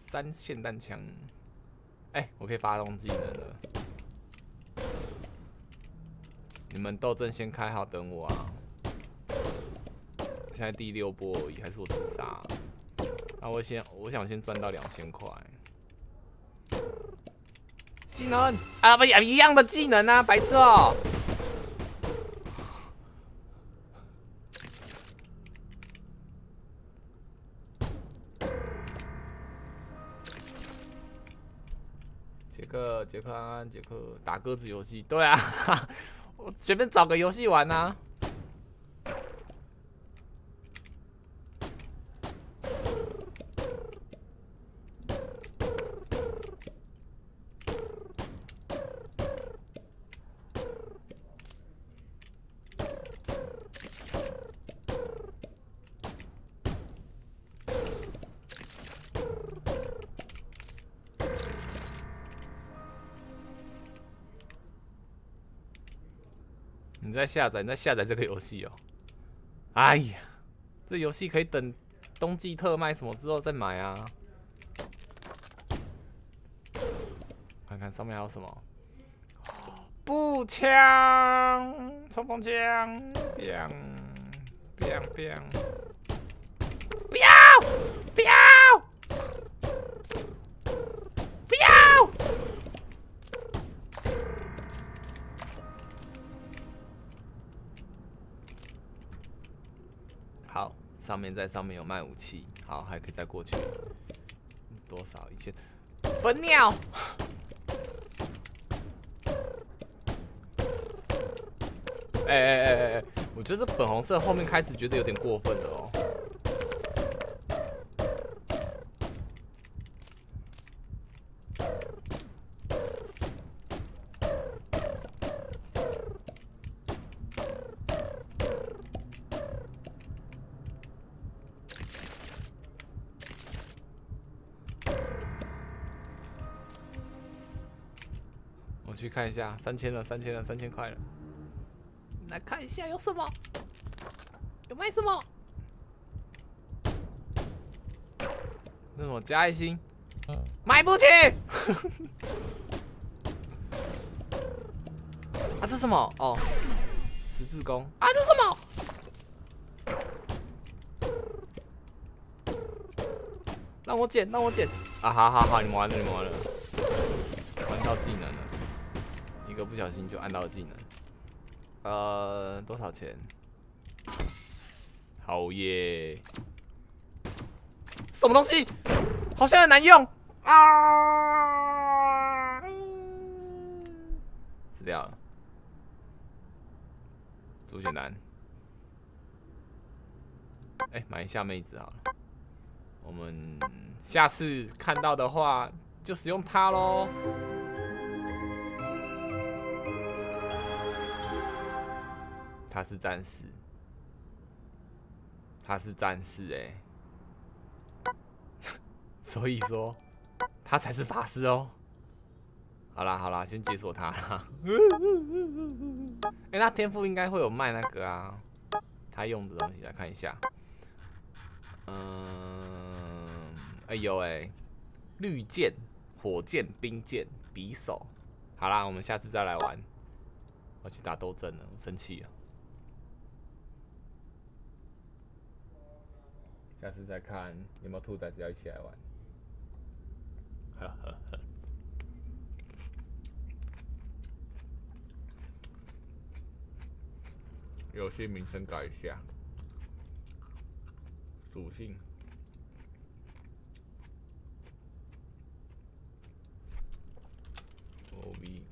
3霰弹枪。哎、我可以发动技能了。你们斗阵先开好，等我啊。现在第6波而已，还是我自杀、啊？那我想先赚到2000块。技能啊，不一样的技能啊，白痴哦、杰克安安，杰克打鸽子游戏，对啊，我随便找个游戏玩啊。你在下载这个游戏哦。哎呀，这游戏可以等冬季特卖什么之后再买啊。看看上面还有什么？步枪、冲锋枪，biang biang biang， 不要不要不要！好，上面有卖武器，好，还可以再过去。多少？1000。笨鸟。哎，我觉得这粉红色后面开始觉得有点过分了哦。我去看一下，3000了，3000块了。来看一下有什么，有卖什么？那什么加爱心，买不起。啊，这什么？哦，十字弓。啊，这什么？让我捡。啊，好，你们完了，玩到技能了，一个不小心就按到了技能。多少钱？好耶！什么东西？好像很难用啊！死掉了。朱雪楠，哎，买一下妹子好了。我们下次看到的话，就使用它咯。他是战士，哎，所以说他才是法师哦。好啦，先解锁他啦。哎、那天赋应该会有卖那个啊，他用的东西来看一下。哎呦哎，绿箭、火箭、冰箭、匕首。好啦，我们下次再来玩。我要去打斗阵了，我生气了。下次再看有没有兔崽子要一起来玩。游戏名称改一下，属性。OV。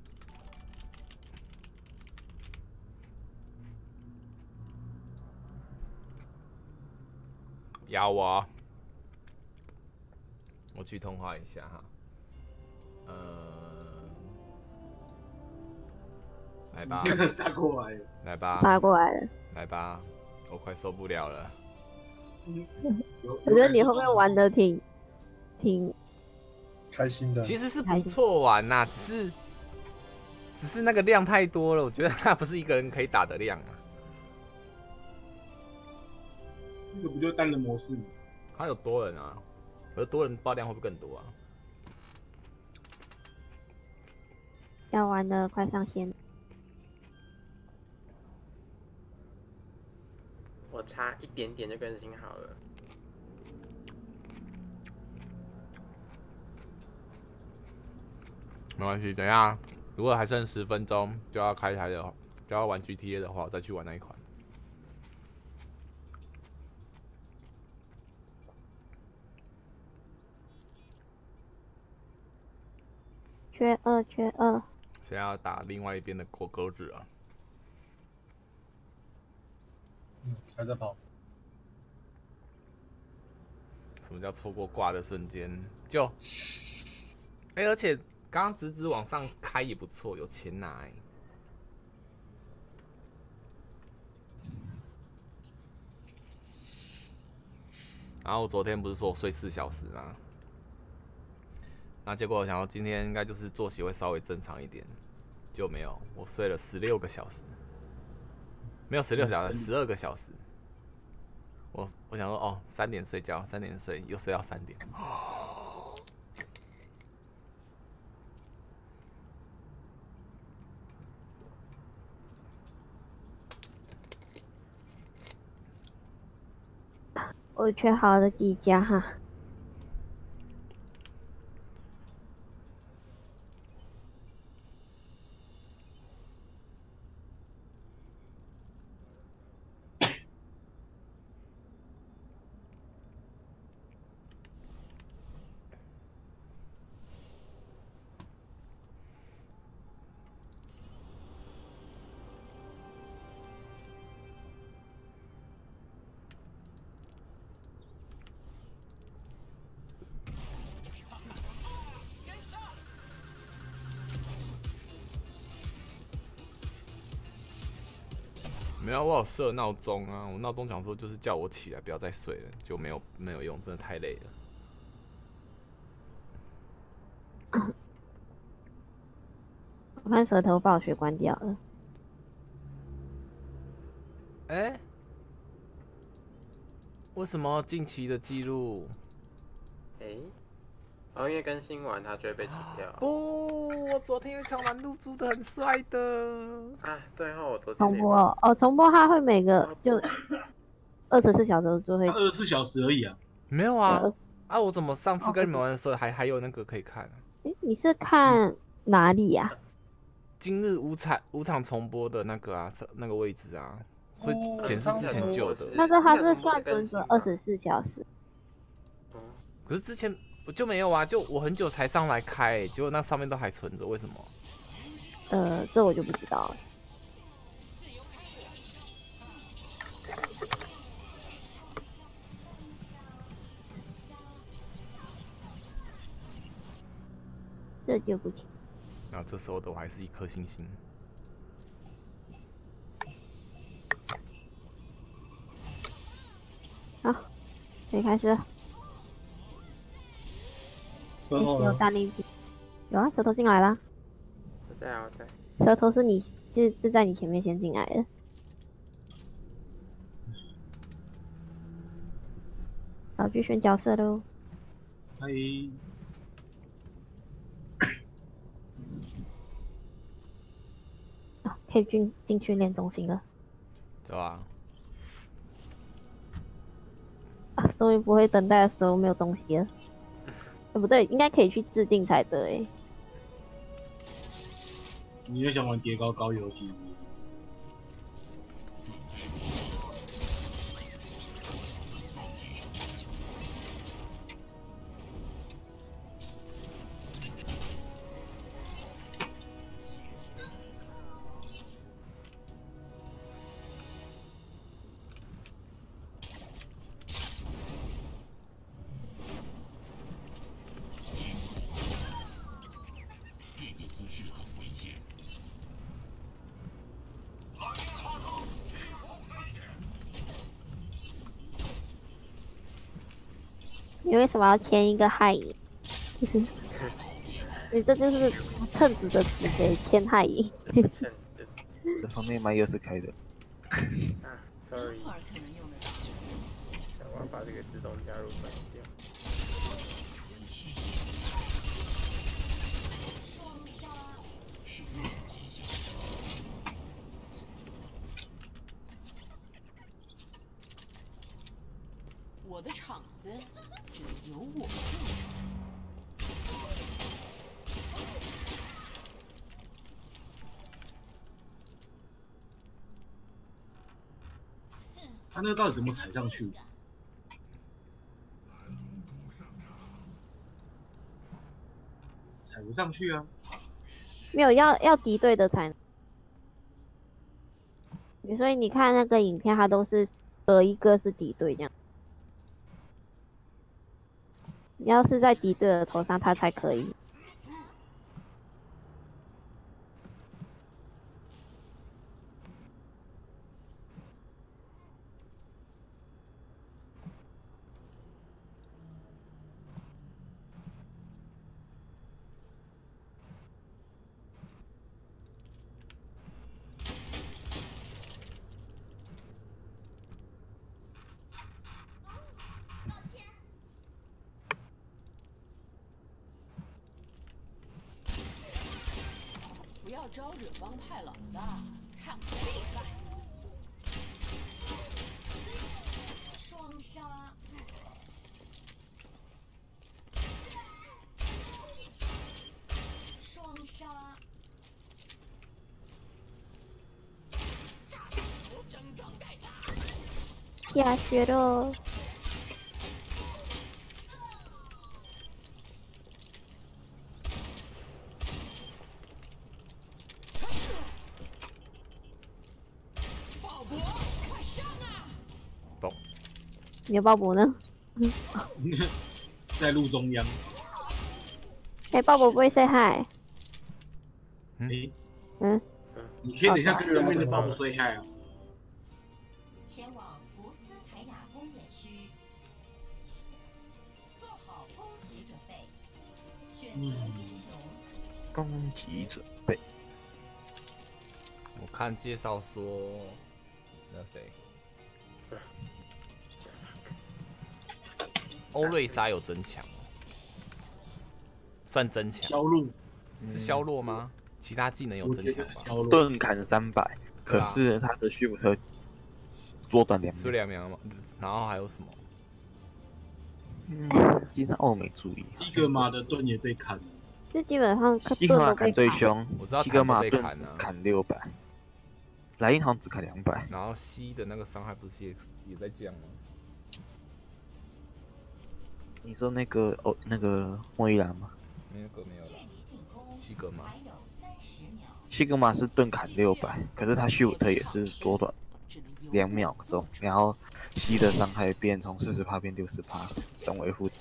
咬我！我去通话一下哈。来吧。 杀过来了。 来吧。 杀过来了。 来吧，我快受不了了。 我觉得你后面玩的挺开心的。 其实是不错玩呐、只是那个量太多了，我觉得它不是一个人可以打的量啊。 那个不就单人模式吗？ 他有多人啊？ 而多人爆量会不会更多啊？ 要玩的快上线。 我差一点点就更新好了。 没关系，等一下，如果还剩10分钟就要开台的，就要玩 GTA 的话，我再去玩那一款。 缺2，缺2。 现在要打另外一边的国歌子啊。 还在跑。 什么叫错过挂的瞬间？就，而且刚刚直直往上开也不错，有钱拿然后我昨天不是说我睡4小时吗？那结果我想到今天应该就是作息会稍微正常一点，就没有，我睡了16个小时，没有16小时，12个小时。我想说哦，3点睡觉，3点睡，又睡到3点。 我缺好的几家哈。 没有，我有设闹钟啊，我闹钟讲说就是叫我起来，不要再睡了，就没有用，真的太累了。 我看舌头暴雪关掉了。 为什么近期的记录？ 因为更新完它就会被清掉。 不，我昨天有一场蓝露珠的很帅的。 啊，对哦，我昨天重播哦，重播它会每个就24小时就会。 24小时而已啊。 没有啊，我怎么上次跟你们玩的时候还有那个可以看？ 你是看哪里呀？ 今日五场重播的那个啊，那个位置啊，会显示之前旧的。 那个它是算准24小时。 可是之前我就没有啊，就我很久才上来开，结果那上面都还存着，为什么？ 这我就不知道了。这就不清。 然后这时候的我还是1颗星星。 好，可以开始了。 舌头呢？ 有大力气，有啊，舌头进来啦。 我在啊，我在。 舌头是在你前面先进来的。道具选角色喽。 嗨。 可以进训练中心了。 走啊！ 终于不会等待的时候没有东西了。不对，应该可以去制定才对。 你又想玩叠高高游戏？ 你为什么要签一个害影？你这就是称职的职业，签害影。 这方面麦又是开的。 sorry。我要把这个自动加入关掉。 我的场子只能由我做主。 他那个到底怎么踩上去？踩不上去啊！ 没有要敌对的才能。所以你看那个影片，它都是隔一个是敌对这样。你要是在敌对的头上，它才可以。 不要招惹帮派老大，看我厉害！双杀。双杀。 下雪了。你的鲍勃呢？ 在路中央。 哎，鲍勃不会 say hi。 你可以等一下跟对面的鲍勃 say hi 啊。 前往福斯凯亚公演区，做好攻击准备，选择英雄。 攻击准备。 我看介绍说，那谁？欧瑞莎有增强哦，算增强。 削弱是削弱吗？其他技能有增强吧？ 盾砍300，可是他的虚无特缩短2秒。 缩2秒吗？然后还有什么？ 基本上我没注意。 西格玛的盾也被砍了。 就基本上西格玛砍最凶， 我知道西格玛盾被砍啊， 砍600，莱茵好像只砍200。 然后西的那个伤害不是也在降吗？ 你说那个那个莫伊兰吗？ 那个没有了。西格玛。 西格玛是盾砍600，可是他虚无特也是缩短2秒钟，然后西的伤害变从40%变60%，等维护。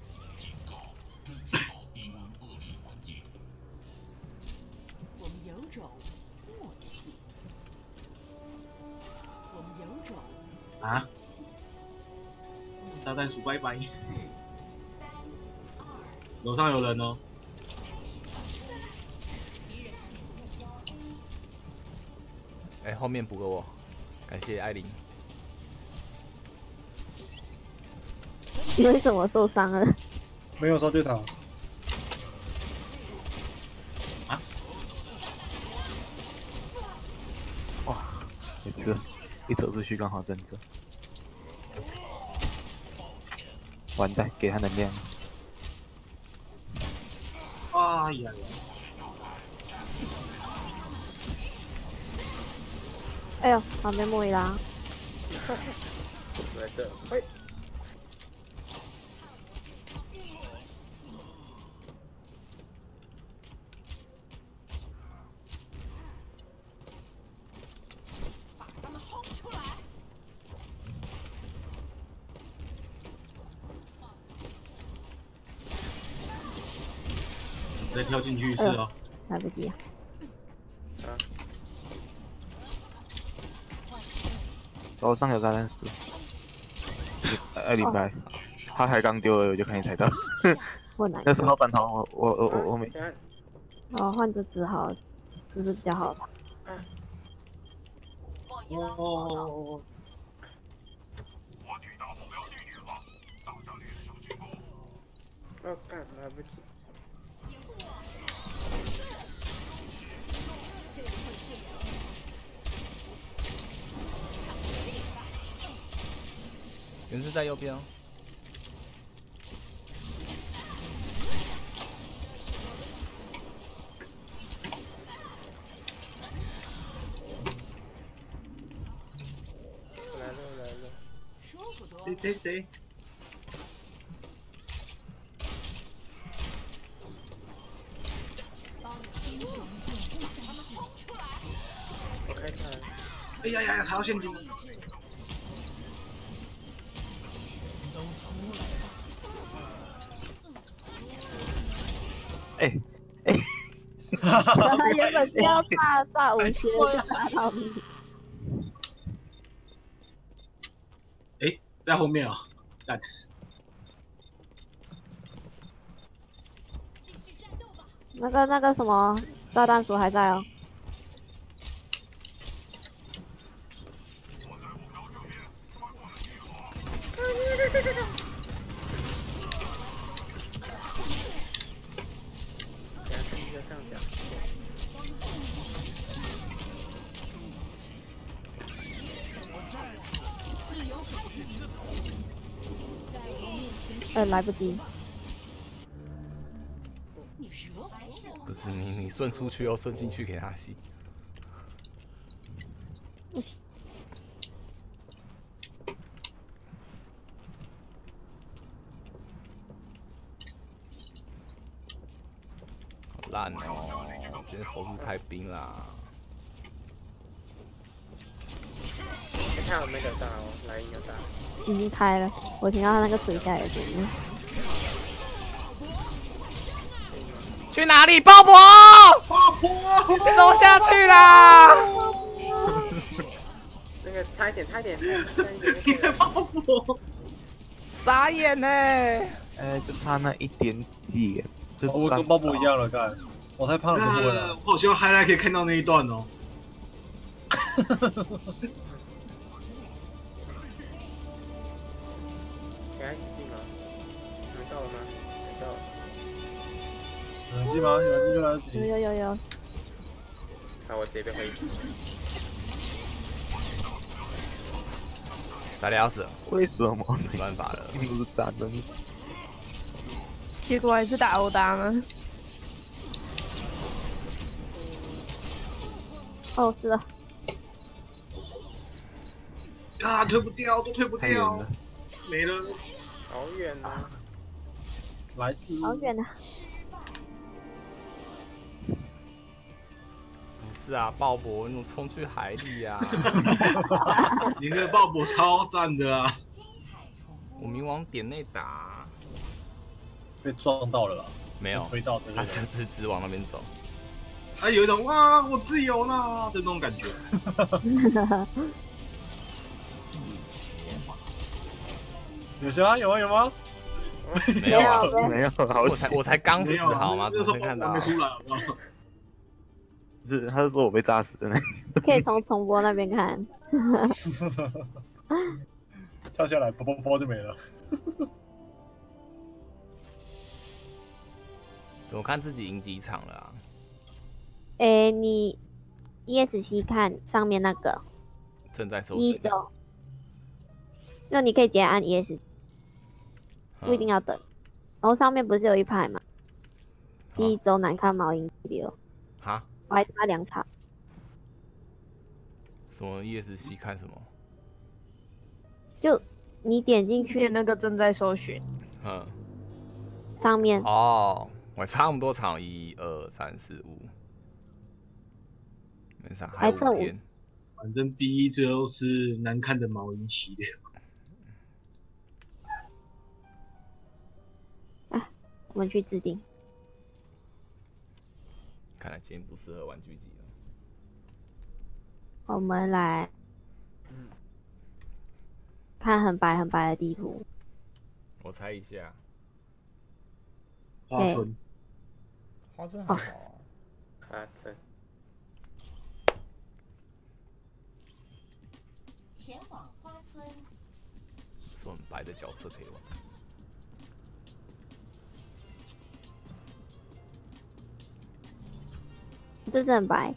我们有种默契。我们有种啊！炸弹鼠拜拜。楼上有人哦。 哎，后面补给我，感谢艾琳。 你为什么受伤了？ 没有烧对塔。 啊！ 哇，每次一走出去刚好站着。完蛋，给他能量。 哎呀呀！ 哎呦，旁边莫伊拉。 在这，嘿。 把他们轰出来！ 再跳进去是哦。 来不及啊！ 楼上有炸弹石，200，他才刚丢了，我就看你踩到。那时候反头我没。 哦，换这只好，这是比较好的。 哦。 哦，干，来不及。 原是在右边哦。 谁？ 我开看， 哎呀，踩到陷阱了！ 他原本是要炸武器的，炸到你。 在后面啊，干！ 那个什么炸弹鼠还在哦。 等下第一个上讲。 来不及。 不是你顺出去又顺进去给他吸。好烂哦！今天手速太冰啦。 你看我没得到哦，来有打。 已经开了，我听到他那个水下来的声音。 去哪里？鲍勃！走下去啦！ 那个差一点， 鲍勃， 傻眼呢！ 就差那一点点。 我跟鲍勃一样了，干，我太胖了，不会了。 我好希望 highlight 可以看到那一段哦。 给他一起进吗？你们到了吗？没到。 有人进吗？有人进就来得及。 有。 好，我这边会。 差点要死了， 为什么？ 没办法了。 不是打灯。 结果还是打欧达吗？ 哦，是的。 啊，推不掉，都推不掉，没了。 好远啊！ 来势。 好远啊！ 不是啊，鲍勃，你冲去海里啊！ 你那个鲍勃超赞的啊！ 我明往点内打， 被撞到了啦。 没有， 推到他就直往那边走。 啊，有一种哇，我自由了的那种感觉。 有吗？ 没有啊， 没有， 我才刚死好吗？ 那时候没看到， 没出来好不好？ 是，他是说我被炸死的那。 可以从重播那边看。 跳下来，啵就没了。 我看自己赢几场了啊？ 你 ESC 看上面那个正在收第一周，那你可以直接按 ESC， 不一定要等。然后上面不是有一排吗？第一周难看毛赢第6， 哈， 我还差2场。 什么 ESC 看什么？ 就你点进去点那个正在搜寻， 上面哦，我差那么多场，1、2、3、4、5，没啥，还有5天。 反正第一周是难看的毛衣系列。 我们去制定。 看来今天不适合玩狙击了。 我们来看很白的地图。 我猜一下， 花村， 花村好好啊。 花村。 前往花村。 是很白的角色可以玩。 这是很白。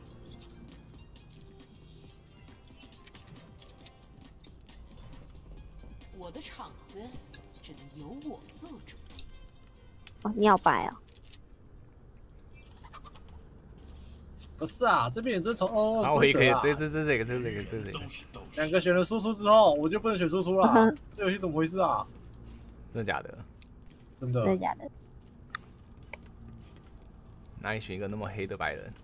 我的场子只能由我做主。 哦，你好白哦。 不是啊，这边也是从22。 然后我也可以，这个。 2个选了输出之后，我就不能选输出啦。这游戏怎么回事啊？ 真的假的？ 真的？ 真的假的？ 哪里选一个那么黑的白人？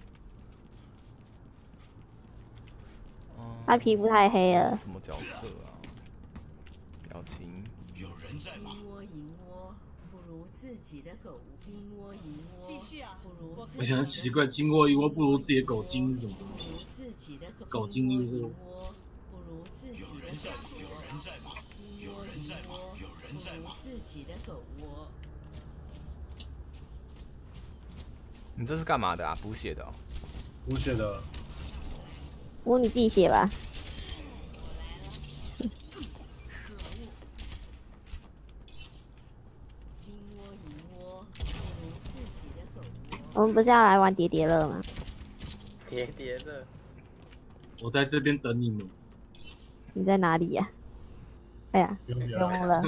他皮肤太黑了。 什么角色啊？表情。 有人在吗？金窝银窝不如自己的狗。金窝银窝继续啊，不如我想奇怪，金窝一窝不如自己的狗精是什么东西？狗精一窝。 不如自己的狗窝。有人在吗？有人在吗？有人在吗？自己的狗窝。 你这是干嘛的啊？补血的哦。 补血的。 补你自己血吧。我们不是要来玩叠叠乐吗？ 叠叠乐。 我在这边等你们。 你在哪里呀？哎呀， 不用了。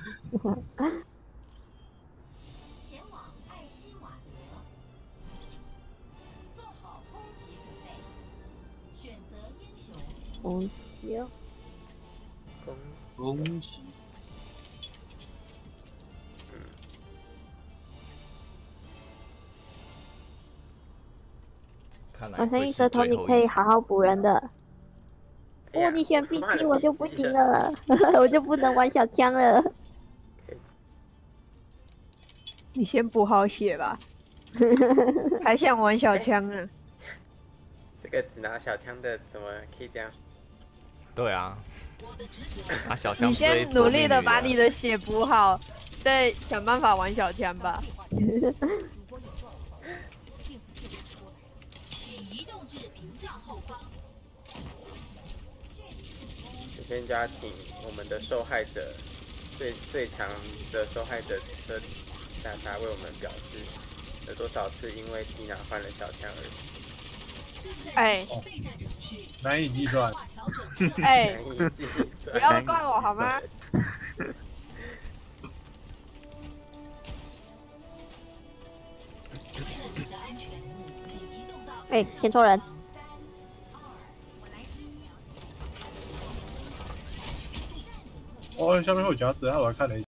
前往艾希瓦德，做好攻击准备，选择英雄。 攻击哦。 攻击。 我相信舌头你可以好好补人的。哦，你选 BT 我就不行了，我就不能玩小枪了。 你先补好血吧，还想玩小枪呢？ 这个只拿小枪的怎么可以这样？ 对啊，拿小枪。 你先努力的把你的血补好，再想办法玩小枪吧。 首先就要请我们的受害者，最强的受害者的莎莎为我们表示有多少次因为缇娜换了小枪而死。 哎， 难以计算。 哎， 难以计算。 不要怪我好吗？ 哎，选错人。 哦，下面会有夹子，我还看了一下。